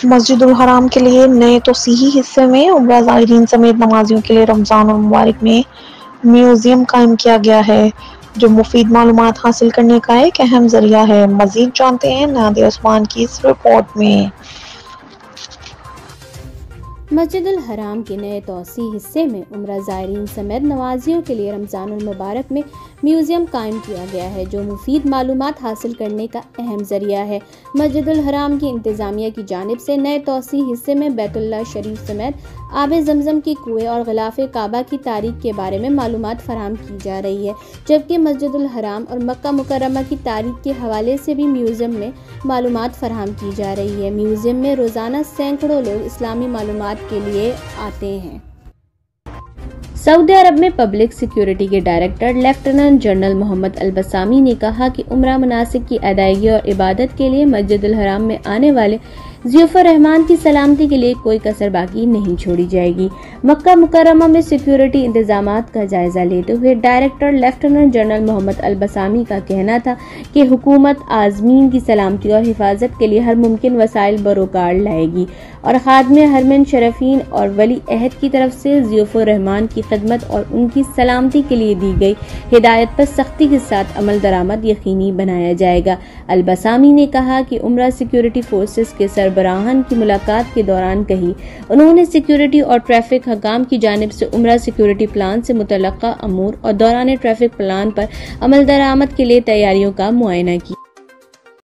मस्जिदुल हराम के लिए नए तोसीही हिस्से में उम्रा ज़ायरीन समेत नमाजियों के लिए रमज़ान और मुबारक में म्यूज़ियम कायम किया गया है, जो मुफीद मालूमात हासिल करने का एक अहम ज़रिया है। मज़ीद जानते हैं नादिया उस्मान की इस रिपोर्ट में। मस्जिदुल हराम के नए तोसी हिस्से में उम्रा ज़ायरीन समेत नवाजियों के लिए रमज़ानुल मुबारक में म्यूज़ियम कायम किया गया है, जो मुफीद मालूमात हासिल करने का अहम ज़रिया है। मस्जिदुल हराम की इंतज़ामिया की जानिब से नए तोसी हिस्से में बैतुल्लाह शरीफ समेत आब ज़मज़म की कुएँ और ग़िलाफ़े काबा की तारीख़ के बारे में मालूमात फ़राहम की जा रही है, जबकि मस्जिदुल हराम और मक्का मुकर्रमा की तारीख़ के हवाले से भी म्यूज़ियम में मालूमात फ़राहम की जा रही है। म्यूज़ियम में रोज़ाना सैकड़ों लोग इस्लामी मालूमात के लिए आते हैं। सऊदी अरब में पब्लिक सिक्योरिटी के director lieutenant general Mohammed Al Bassami ने कहा कि उम्रा मुनासिक की अदायगी और इबादत के लिए मस्जिदुल हराम में आने वाले ज़ियाफ़ुर रहमान की सलामती के लिए कोई कसर बाकी नहीं छोड़ी जाएगी। मक्का मुकर्रमा में सिक्योरिटी इंतजामात का जायजा लेते हुए director lieutenant general Mohammed Al Bassami का कहना था कि हुकूमत आज़मीन की सलामती और हिफाजत के लिए हर मुमकिन वसाइल बरोकार लाएगी और खादमे हरमैन शरफीन और वली अहद की तरफ से ज़ियाफ़ुर रहमान की खिदमत और उनकी सलामती के लिए दी गई हिदायत पर सख्ती के साथ अमल दरामद यकीनी बनाया जाएगा। अल-बसामी ने कहा कि उम्रा सिक्योरिटी फोर्सेस के सरबराहान की मुलाकात के दौरान कही। उन्होंने सिक्योरिटी और ट्रैफिक हकाम की जानिब से उम्रा सिक्योरिटी प्लान से मुतल्लका अमूर और दौरान ट्रैफिक प्लान पर अमल दरामद के लिए तैयारियों का मुआयना किया।